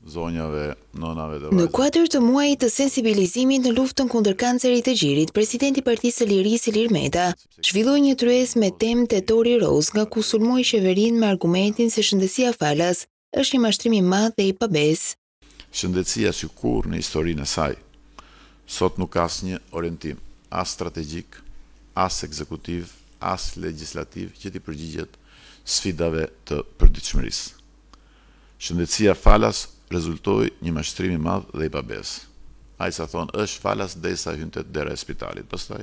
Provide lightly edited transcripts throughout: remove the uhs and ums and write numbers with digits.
zonjave, nonave dhe Në vajzave. kuadër të muajit të sensibilizimit në luftën kundër kancerit të gjirit, presidenti i Partisë së Lirisë Ilir Meta zhvilloi një tryezë me temë Tetori Roz, nga ku sulmoi qeverinë me argumentin se shëndetësia falas është një mashtrim i madh dhe i pabesë. Shëndetësia si kur në historinë e saj, sot nuk ka asnjë orientim, as strategjik, as ekzekutiv, as legjislativ që t'i përgjigjet sfidave të përditshmërisë. Shëndetësia falas rezultoi një mashtrim i madh dhe i pabesë. Ai sa thonë është falas derisa hynte dera e spitalit, pastaj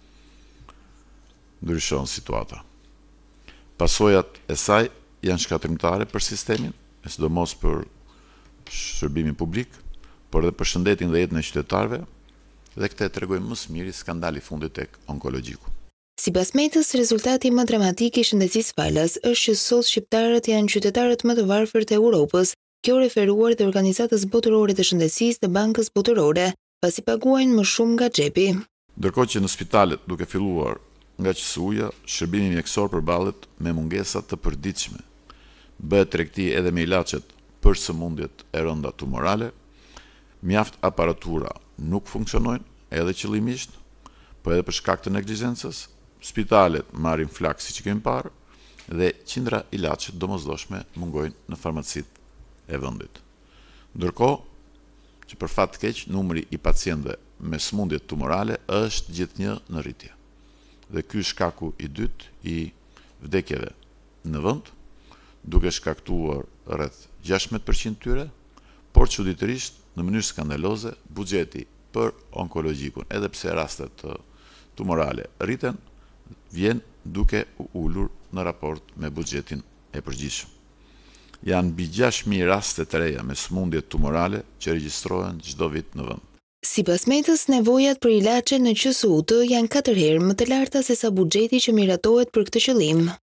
ndryshon situata. Pasojat e saj janë shkatrimtare për sistemin, sidomos për shërbimin publik, por edhe për shëndetin dhe jetën e qytetarëve, dhe këtë e tregoi më së miri skandali i fundit tek onkologjiku. Sipas Metës, rezultati më dramatik i shëndetësisë falas është që sot shqiptarët janë qytetarët më të varfër të Europës, kjo referuar dhe Organizatës Botërore të Shëndetësisë dhe Bankës Botërore, pasi paguajnë më shumë nga xhepi. Ndërkohë që në spitalet duke filluar nga QSU-ja, shërbimi mjekësor përballet me mungesa të përditshme. Bëhet tregti edhe me ilaçet për sëmundjet e rënda tumorale, mjaft aparatura nuk funksionojnë, edhe qëllimisht, po edhe për shkak të neglizhencës, spitalet marrin flak siç kemi parë dhe qindra ilaçe domosdoshme mungojnë në farmacitë e vendit. Ndërkohë që për fat të keq numri i pacientëve me sëmundje tumorale është gjithnjë në rritje. Dhe ky është shkaku i dytë i vdekjeve në vend, duke shkaktuar rreth 16% tyre, por çuditërisht në mënyrë skandaloze buxheti për onkologjikun, edhe pse rastet tumorale rriten, vjen duke u ulur në raport me buxhetin e përgjithshëm. Janë mbi 6.000 raste të reja me sëmundje tumorale që regjistrohen çdo vit në vend. Sipas Metës, nevojat për ilaçe në QSU-të janë 4 herë më të larta se sa buxheti që miratohet për këtë qëllim.